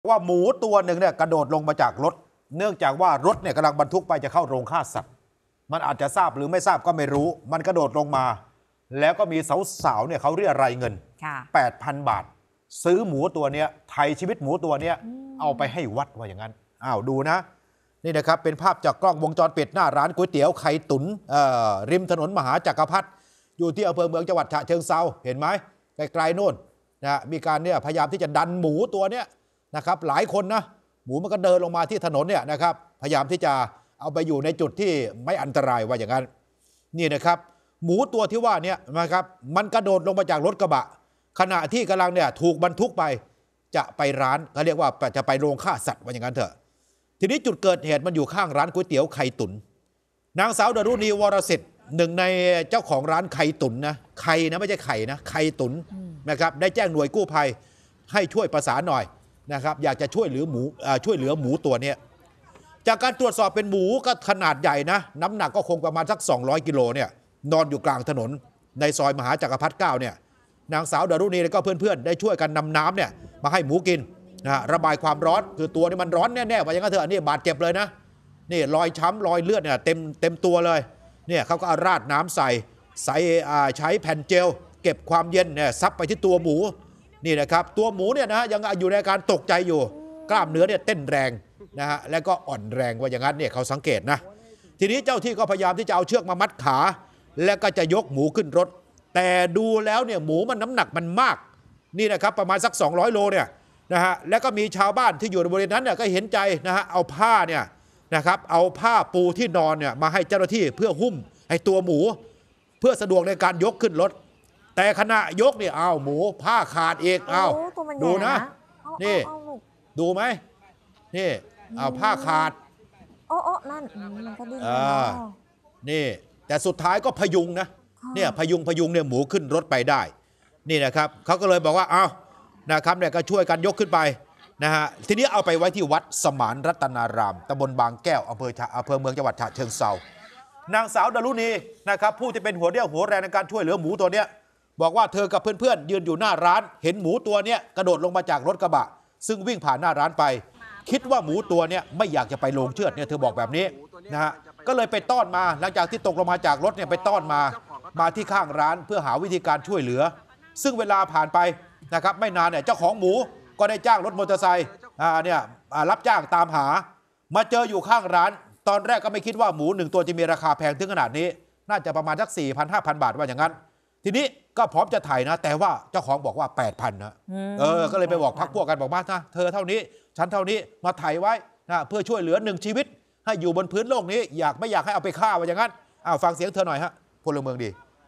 ว่าหมูตัวหนึ่งเนี่ยกระโดดลงมาจากรถเนื่องจากว่ารถเนี่ยกำลังบรรทุกไปจะเข้าโรงฆ่าสัตว์มันอาจจะทราบหรือไม่ทราบก็ไม่รู้มันกระโดดลงมาแล้วก็มีสาวๆเนี่ยเขาเรียรายเงิน 8,000 บาทซื้อหมูตัวเนี้ยไถ่ชีวิตหมูตัวเนี้ยเอาไปให้วัดว่าอย่างนั้นดูนะนี่นะครับเป็นภาพจากกล้องวงจรปิดหน้าร้านก๋วยเตี๋ยวไข่ตุ๋นริมถนนมหาจักรพรรดิอยู่ที่อำเภอเมืองจังหวัดฉะเชิงเทราเห็นไหมไกลๆโน่นนะมีการเนี่ยพยายามที่จะดันหมูตัวเนี้ยนะครับหลายคนนะหมูมันก็เดินลงมาที่ถนนเนี่ยนะครับพยายามที่จะเอาไปอยู่ในจุดที่ไม่อันตรายว่าอย่างนั้นนี่นะครับหมูตัวที่ว่านี้นะครับมันกระโดดลงมาจากรถกระบะขณะที่กำลังเนี่ยถูกบรรทุกไปจะไปร้านเขาเรียกว่าจะไปโรงฆ่าสัตว์ว่าอย่างนั้นเถอะทีนี้จุดเกิดเหตุมันอยู่ข้างร้านก๋วยเตี๋ยวไข่ตุ๋นนางสาวดารุณีวรสิทธิ์หนึ่งในเจ้าของร้านไข่ตุ๋นนะไข่นะไม่ใช่ไข่นะไข่ตุ๋นนะครับได้แจ้งหน่วยกู้ภัยให้ช่วยประสานหน่อยนะครับอยากจะช่วยเหลือหมูตัวนี้จากการตรวจสอบเป็นหมูก็ขนาดใหญ่นะน้ำหนักก็คงประมาณสัก200กิโลเนี่ยนอนอยู่กลางถนนในซอยมหาจักรพรรดิ9เนี่ยนางสาวดารุณีและก็เพื่อนๆได้ช่วยกันนำน้ำเนี่ยมาให้หมูกินนะระบายความร้อนคือตัวนี้มันร้อนแน่ๆว่าอย่างนั้นเถอะนี่บาดเจ็บเลยนะนี่รอยช้ำรอยเลือดเนี่ยเต็มตัวเลยเนี่ยเขาก็เอาราดน้ำใช้แผ่นเจลเก็บความเย็นเนี่ยซับไปที่ตัวหมูนี่นะครับตัวหมูเนี่ยนะยังอยู่ในอาการตกใจอยู่กล้ามเนื้อเนี่ยเต้นแรงนะฮะแล้วก็อ่อนแรงว่าอย่างนั้นเนี่ยเขาสังเกตนะทีนี้เจ้าที่ก็พยายามที่จะเอาเชือกมามัดขาแล้วก็จะยกหมูขึ้นรถแต่ดูแล้วเนี่ยหมูมันน้ำหนักมันมากนี่นะครับประมาณสัก200โลเนี่ยนะฮะแล้วก็มีชาวบ้านที่อยู่ในบริเวณนั้นเนี่ยก็เห็นใจนะฮะเอาผ้าเนี่ยนะครับเอาผ้าปูที่นอนเนี่ยมาให้เจ้าหน้าที่เพื่อหุ้มให้ตัวหมูเพื่อสะดวกในการยกขึ้นรถแต่ขณะยกเนี่ยหมูผ้าขาดอีกดูนะนี่ดูไหมนี่ผ้าขาดนั่นมันก็ดิ้นนี่แต่สุดท้ายก็พยุงนะเนี่ยพยุงเนี่ยหมูขึ้นรถไปได้นี่นะครับเขาก็เลยบอกว่านะครับเนี่ยก็ช่วยกันยกขึ้นไปนะฮะทีนี้เอาไปไว้ที่วัดสมานรัตนารามตำบลบางแก้วอำเภอเมืองจังหวัดฉะเชิงเทรานางสาวดารุณีนะครับผู้ที่เป็นหัวเรี่ยวหัวแรงในการช่วยเหลือหมูตัวเนี้ยบอกว่าเธอกับเพื่อนๆยืนอยู่หน้าร้านเห็นหมูตัวเนี้ยกระโดดลงมาจากรถกระบะซึ่งวิ่งผ่านหน้าร้านไปคิดว่าหมูตัวเนี้ยไม่อยากจะไปโรงเชือดเนี่ยเธอบอกแบบนี้นะฮะก็เลยไปต้อนมาหลังจากที่ตกลงมาจากรถเนี่ยไปต้อนมาที่ข้างร้านเพื่อหาวิธีการช่วยเหลือซึ่งเวลาผ่านไปนะครับไม่นานเนี่ยเจ้าของหมูก็ได้จ้างรถมอเตอร์ไซค์รับจ้างตามหามาเจออยู่ข้างร้านตอนแรกก็ไม่คิดว่าหมู1ตัวจะมีราคาแพงถึงขนาดนี้น่าจะประมาณสัก 4,000-5,000 บาทว่าอย่างนั้นทีนี้ก็พร้อมจะถ่ายนะแต่ว่าเจ้าของบอกว่า 8,000 นะก็เลยไปบอกพักพวกกันบอกมาเธอเท่านี้ฉันเท่านี้มาถ่ายไว้นะเพื่อช่วยเหลือ1ชีวิตให้อยู่บนพื้นโลกนี้ไม่อยากให้เอาไปฆ่าว่าอย่างนั้นฟังเสียงเธอหน่อยฮะพลเมืองดี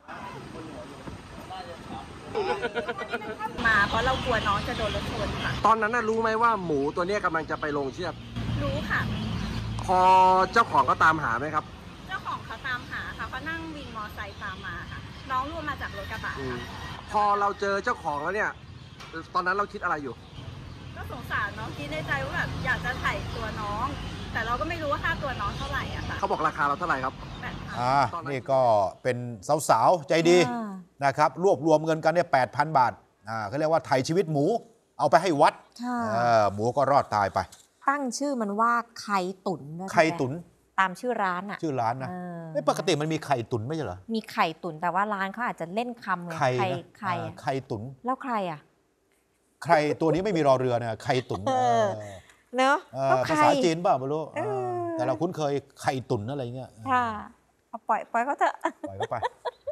มาเพราะเรากลัวน้องจะโดนรถชนค่ะตอนนั้นรู้ไหมว่าหมูตัวนี้กำลังจะไปลงเชือดรู้ค่ะพอเจ้าของก็ตามหาไหมครับเจ้าของเขาตามหาค่ะเขานั่งวินมอไซค์ตามมาค่ะน้องร่วงมาจากรถกระบะค่ะพอเราเจอเจ้าของแล้วเนี่ยตอนนั้นเราคิดอะไรอยู่ก็สงสารน้องคิดในใจว่าแบบอยากจะไถ่ตัวน้องแต่เราก็ไม่รู้ว่าค่าตัวน้องเท่าไหร่อะค่ะเขาบอกราคาเราเท่าไหร่ครับนี่ก็เป็นสาวๆใจดีนะครับรวบรวมเงินกันเนี่ย 8,000 บาทเขาเรียกว่าไถ่ชีวิตหมูเอาไปให้วัดหมูก็รอดตายไปตั้งชื่อมันว่าไข่ตุ๋นไข่ตุ๋นตามชื่อร้านชื่อร้านนะปกติมันมีไข่ตุ๋นไม่ใช่เหรอมีไข่ตุ๋นแต่ว่าร้านเขาอาจจะเล่นคำเลยไข่ตุ๋นแล้วใครใครตัวนี้ไม่มีรอเรือเนี่ยไข่ตุ๋นเนอะภาษาจีนเปล่าไม่รู้แต่เราคุ้นเคยไข่ตุ๋นอะไรเงี้ยค่ะปล่อยเขาเถอะปล่อยเขาไป